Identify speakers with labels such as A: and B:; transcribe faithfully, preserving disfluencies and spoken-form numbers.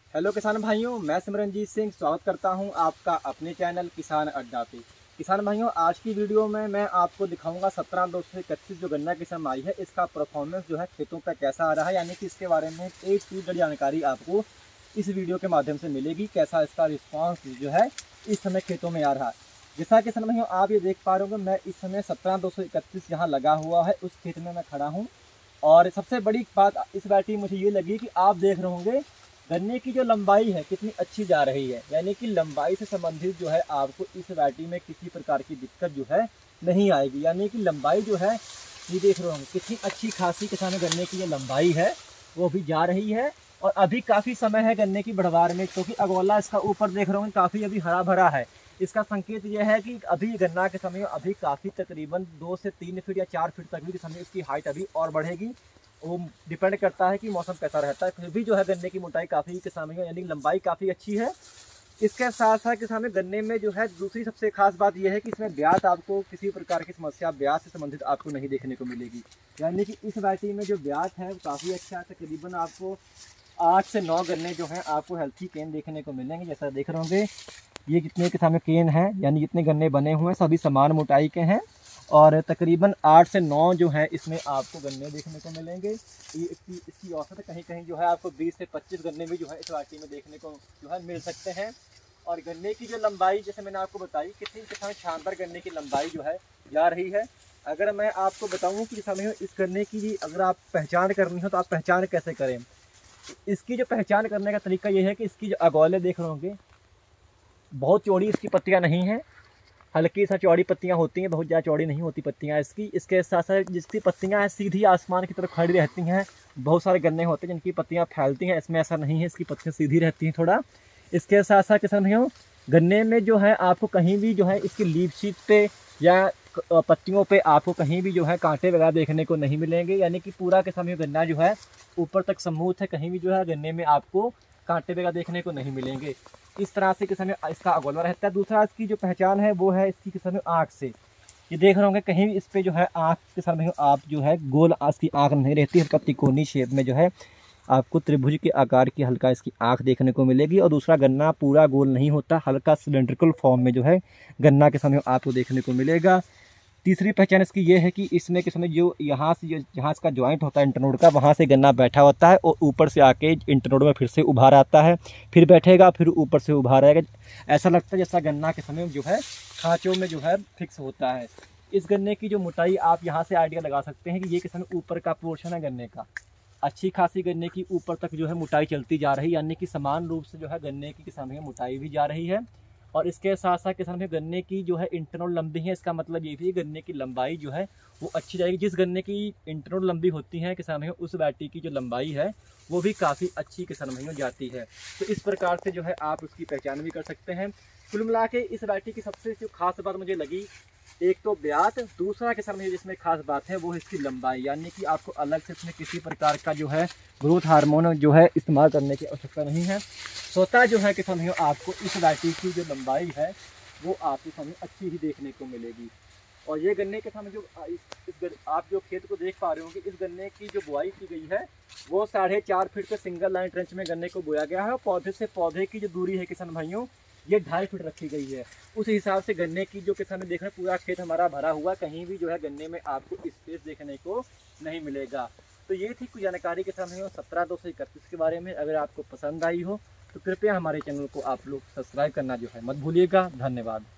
A: Hello किसान भाइयों, मैं सिमरनजीत सिंह स्वागत करता हूं आपका अपने चैनल किसान अड्डा पे। किसान भाइयों, आज की वीडियो में मैं आपको दिखाऊंगा सत्रह दो सौ इकतीस जो गन्ना किस्म आई है, इसका परफॉर्मेंस जो है खेतों पर कैसा आ रहा है, यानी कि इसके बारे में एक टू जानकारी आपको इस वीडियो के माध्यम से मिलेगी। कैसा इसका रिस्पॉन्स जो है इस समय खेतों में आ रहा है। जैसा किसान भाइयों आप ये देख पा रहे होंगे, मैं इस समय सत्रह दो सौ इकतीस यहाँ लगा हुआ है उस खेत में मैं खड़ा हूँ। और सबसे बड़ी बात इस बैटरी मुझे ये लगी कि आप देख रहे होंगे गन्ने की जो लंबाई है कितनी अच्छी जा रही है, यानी कि लंबाई से संबंधित जो है आपको इस वैरायटी में किसी प्रकार की दिक्कत जो है नहीं आएगी। यानी कि लंबाई जो है ये देख रहे होंगे कितनी अच्छी खासी किसान गन्ने की जो लंबाई है वो भी जा रही है। और अभी काफ़ी समय है गन्ने की बढ़वार में, क्योंकि अगोला इसका ऊपर देख रहे होंगे काफ़ी अभी हरा भरा है। इसका संकेत यह है कि अभी गन्ना के समय अभी काफ़ी तकरीबन दो से तीन फीट या चार फीट तक भी समय इसकी हाइट अभी और बढ़ेगी। वो डिपेंड करता है कि मौसम कैसा रहता है। फिर भी जो है गन्ने की मोटाई काफ़ी किसान यानी लंबाई काफ़ी अच्छी है। इसके साथ साथ किसान गन्ने में जो है दूसरी सबसे खास बात यह है कि इसमें ब्याज आपको किसी प्रकार की समस्या ब्याज से संबंधित आपको नहीं देखने को मिलेगी। यानी कि इस वैरायटी में जो ब्याज है वो काफ़ी अच्छा है। तकरीबन आपको आठ से नौ गन्ने जो हैं आपको हेल्थी केन देखने को मिलेंगे। जैसा देख रहे होंगे ये जितने किसान केन हैं यानी जितने गन्ने बने हुए हैं सभी समान मोटाई के हैं। और तकरीबन आठ से नौ जो है इसमें आपको गन्ने देखने को मिलेंगे। ये इसकी इसकी औसत कहीं कहीं जो है आपको बीस से पच्चीस गन्ने भी जो है इस वाटी में देखने को जो है मिल सकते हैं। और गन्ने की जो लंबाई जैसे मैंने आपको बताई कितनी किसान शानदार गन्ने की लंबाई जो है जा रही है। अगर मैं आपको बताऊँ कि समय इस गन्ने की अगर आप पहचान करनी हो तो आप पहचान कैसे करें। इसकी जो पहचान करने का तरीका ये है कि इसकी जो अगौले देख रहे होंगे बहुत चौड़ी इसकी पत्तियाँ नहीं हैं, हल्की सा चौड़ी पत्तियां होती हैं, बहुत ज़्यादा चौड़ी नहीं होती पत्तियां इसकी। इसके साथ साथ जिसकी पत्तियां हैं सीधी आसमान की तरफ खड़ी रहती हैं। बहुत सारे गन्ने होते हैं जिनकी पत्तियां फैलती हैं, इसमें ऐसा नहीं है, इसकी पत्तियां सीधी रहती हैं थोड़ा। इसके साथ साथ किसान भाइयों गन्ने में जो है आपको कहीं भी जो है इसकी लीफ शीट पे या पत्तियों पे आपको कहीं भी जो है कांटे वगैरह देखने को नहीं मिलेंगे। यानी कि पूरा किसान भाइयों गन्ना जो है ऊपर तक समूथ है, कहीं भी जो है गन्ने में आपको कांटे वगैरह देखने को नहीं मिलेंगे। इस तरह से किसान इसका अगोला रहता है। दूसरा इसकी जो पहचान है वो है इसकी किसान आँख से। ये देख रहे होंगे कहीं भी इस पे जो है आँख के सामने आप जो है गोल इसकी आँख नहीं रहती, हल्का त्रिकोणी शेप में जो है आपको त्रिभुज के आकार की हल्का इसकी आँख देखने को मिलेगी। और दूसरा गन्ना पूरा गोल नहीं होता, हल्का सिलेंड्रिकल फॉर्म में जो है गन्ना के समय आपको देखने को मिलेगा। तीसरी पहचान इसकी ये है कि इसमें के समय जो यहाँ से जहाँ इसका जॉइंट होता है इंटरनोड का, वहाँ से गन्ना बैठा होता है और ऊपर से आके इंटरनोड में फिर से उभार आता है, फिर बैठेगा, फिर ऊपर से उभार आएगा। ऐसा लगता है जैसा गन्ना के समय जो है खाँचों में जो है फिक्स होता है। इस गन्ने की जो मोटाई आप यहाँ से आइडिया लगा सकते हैं कि ये किसान ऊपर का पोर्शन है गन्ने का, अच्छी खासी गन्ने की ऊपर तक जो है मोटाई चलती जा रही है। यानी कि समान रूप से जो है गन्ने की किसान में मोटाई भी जा रही है। और इसके साथ साथ किसान में गन्ने की जो है इंटरनल लंबी है, इसका मतलब ये भी गन्ने की लंबाई जो है वो अच्छी जाएगी। जिस गन्ने की इंटरनल लंबी होती है किसान में उस वैरायटी की जो लंबाई है वो भी काफ़ी अच्छी किसान में जाती है। तो इस प्रकार से जो है आप उसकी पहचान भी कर सकते हैं। कुल मिला के इस वैरायटी की सबसे जो खास बात मुझे लगी, एक तो ब्याज, दूसरा किसान में जिसमें खास बात है वो है इसकी लंबाई। यानी कि आपको अलग से इसमें किसी प्रकार का जो है ग्रोथ हार्मोन जो है इस्तेमाल करने की आवश्यकता नहीं है। स्वतः जो है किसान भाइयों आपको इस वैरायटी की जो लंबाई है वो आपके सामने अच्छी ही देखने को मिलेगी। और ये गन्ने के सामने जो इस, इस आप जो खेत को देख पा रहे होंगे, इस गन्ने की जो बुआई की गई है वो साढ़े चार फीट के सिंगल लाइन ट्रेंच में गन्ने को बोया गया है। और पौधे से पौधे की जो दूरी है किसान भाइयों ये ढाई फीट रखी गई है। उस हिसाब से गन्ने की जो किसान देख रहे हैं पूरा खेत हमारा भरा हुआ, कहीं भी जो है गन्ने में आपको स्पेस देखने को नहीं मिलेगा। तो ये थी कुछ जानकारी किसान भाइयों सत्रह दो सौ इकतीस के बारे में। अगर आपको पसंद आई हो तो कृपया हमारे चैनल को आप लोग सब्सक्राइब करना जो है मत भूलिएगा। धन्यवाद।